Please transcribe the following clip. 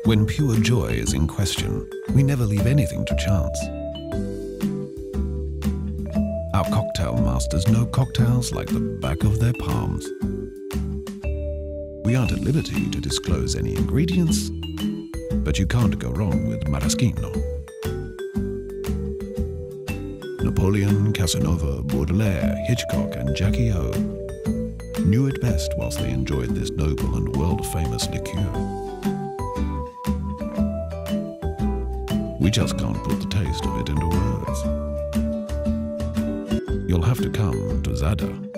When pure joy is in question, we never leave anything to chance. Our cocktail masters know cocktails like the back of their palms. We aren't at liberty to disclose any ingredients, but you can't go wrong with Maraschino. Napoleon, Casanova, Baudelaire, Hitchcock and Jackie O knew it best whilst they enjoyed this noble and world-famous liqueur. We just can't put the taste of it into words. You'll have to come to Zada.